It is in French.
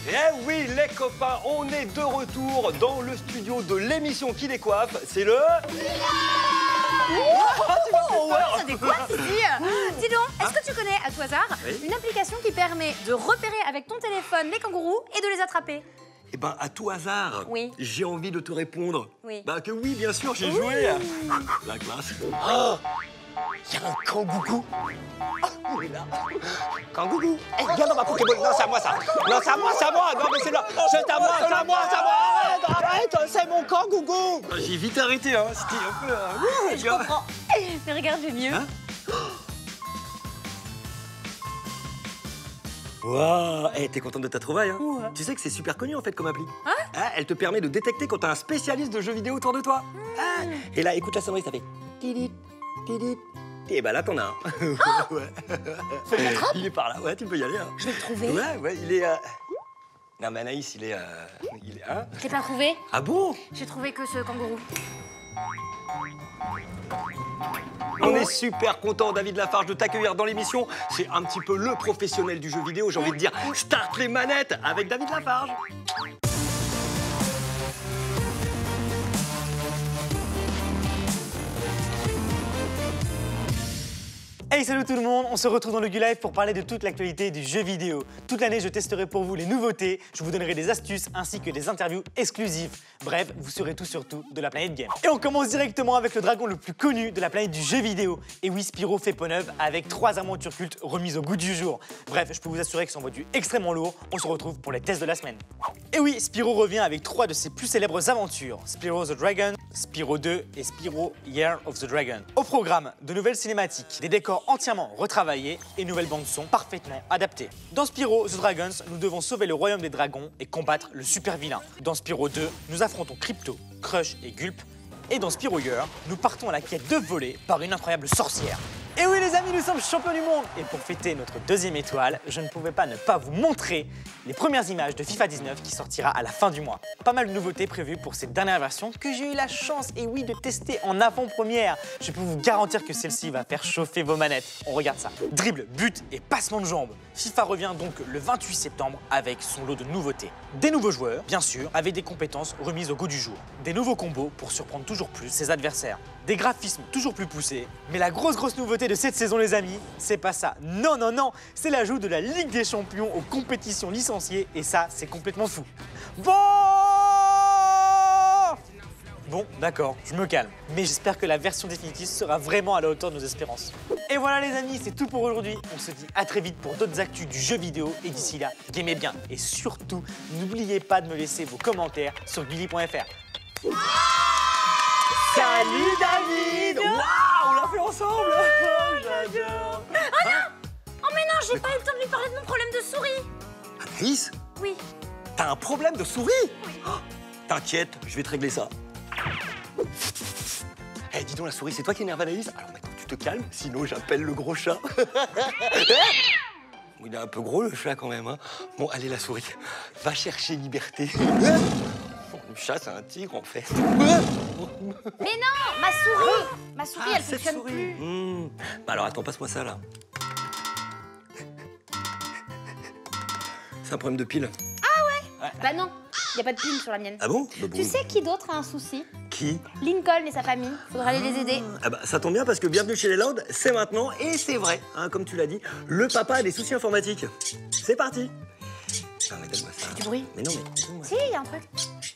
Eh oui, les copains, on est de retour dans le studio de l'émission qui décoiffe. C'est le... Ça décoiffe ici. Dis donc, est-ce que tu connais, à tout hasard, une application qui permet de repérer avec ton téléphone les kangourous et de les attraper? Eh ben, à tout hasard, Oui. j'ai envie de te répondre. Oui. Bah que oui, bien sûr, j'ai joué. La classe. Oh, il y a un kangourou. Oh, il est là. Kangourou. Eh, viens dans ma Pokéball. Non, c'est à moi, ça. Non, c'est à moi, c'est à moi. Non, mais c'est là. C'est à moi, c'est à moi, c'est à moi. Arrête, c'est mon kangourou. J'ai vite arrêté, hein. C'était un peu... Je comprends. Mais regarde, j'ai mieux. Hein? Waouh, t'es contente de ta trouvaille, hein? Ouais. Tu sais que c'est super connu en fait comme appli. Hein, elle te permet de détecter quand t'as un spécialiste de jeux vidéo autour de toi. Ah, et là, écoute la sonnerie, ça fait tidit, tidit. Et bah là, t'en as un. Ouais. Faut que je l'attrape. Il est par là, ouais, tu peux y aller. Hein. Je vais le trouver. Ouais, il est... Non, mais Anaïs, il est... Hein? Je l'ai pas trouvé. Ah bon? J'ai trouvé que ce kangourou. On est super content, David Lafarge, de t'accueillir dans l'émission. C'est un petit peu le professionnel du jeu vidéo, j'ai envie de dire. Start les manettes avec David Lafarge. Hey, salut tout le monde, on se retrouve dans le Gu-Live pour parler de toute l'actualité du jeu vidéo. Toute l'année, je testerai pour vous les nouveautés, je vous donnerai des astuces ainsi que des interviews exclusives. Bref, vous saurez tout sur tout de la planète game. Et on commence directement avec le dragon le plus connu de la planète du jeu vidéo. Et oui, Spyro fait peau neuve avec 3 aventures cultes remises au goût du jour. Bref, je peux vous assurer que c'est un du extrêmement lourd. On se retrouve pour les tests de la semaine. Et oui, Spyro revient avec 3 de ses plus célèbres aventures. Spyro the Dragon, Spyro 2 et Spyro Year of the Dragon. Au programme, de nouvelles cinématiques, des décors entièrement retravaillés et une nouvelle bande son parfaitement adaptée. Dans Spyro the Dragons, nous devons sauver le royaume des dragons et combattre le super vilain. Dans Spyro 2, nous affrontons Crypto, Crush et Gulp. Et dans Spyro Year, nous partons à la quête de voler par une incroyable sorcière. Et oui les amis, nous sommes champions du monde. Et pour fêter notre 2e étoile, je ne pouvais pas ne pas vous montrer les premières images de FIFA 19 qui sortira à la fin du mois. Pas mal de nouveautés prévues pour cette dernière version que j'ai eu la chance, et oui, de tester en avant-première. Je peux vous garantir que celle-ci va faire chauffer vos manettes. On regarde ça. Dribble, but et passement de jambes. FIFA revient donc le 28 septembre avec son lot de nouveautés. Des nouveaux joueurs, bien sûr, avec des compétences remises au goût du jour. Des nouveaux combos pour surprendre toujours plus ses adversaires. Des graphismes toujours plus poussés. Mais la grosse nouveauté de cette saison, les amis, c'est pas ça. Non, c'est l'ajout de la Ligue des Champions aux compétitions licenciées. Et ça, c'est complètement fou. Bon, d'accord, je me calme. Mais j'espère que la version définitive sera vraiment à la hauteur de nos espérances. Et voilà les amis, c'est tout pour aujourd'hui. On se dit à très vite pour d'autres actus du jeu vidéo. Et d'ici là, gamez bien. Et surtout, n'oubliez pas de me laisser vos commentaires sur Gulli.fr. Salut David! Waouh, on l'a fait ensemble! Oh, j'adore! Oh non! Oh mais non, j'ai pas eu le temps de lui parler de mon problème de souris. Anaïs, Oui. t'as un problème de souris? Oui. Oh, t'inquiète, je vais te régler ça. Eh, dis donc, la souris, c'est toi qui énerve Anaïs? Alors maintenant, tu te calmes, sinon j'appelle le gros chat. Il est un peu gros, le chat, quand même. Hein. Bon, allez, la souris, va chercher liberté. Le chat, c'est un tigre, en fait. Mais non, ma souris, elle cette fonctionne souris. plus. Bah alors, attends, passe-moi ça, là. C'est un problème de pile. Bah non, y a pas de pile sur la mienne. Ah bon? Bah bon. Tu sais qui d'autre a un souci? Qui? Lincoln et sa famille. Faudra aller les aider. Ah bah, ça tombe bien parce que bienvenue chez les Lords, c'est maintenant et c'est vrai, hein, comme tu l'as dit, le papa a des soucis informatiques. C'est parti. Non mais donne-moi ça. Du bruit. Mais non mais donne-moi. Si, y a un truc.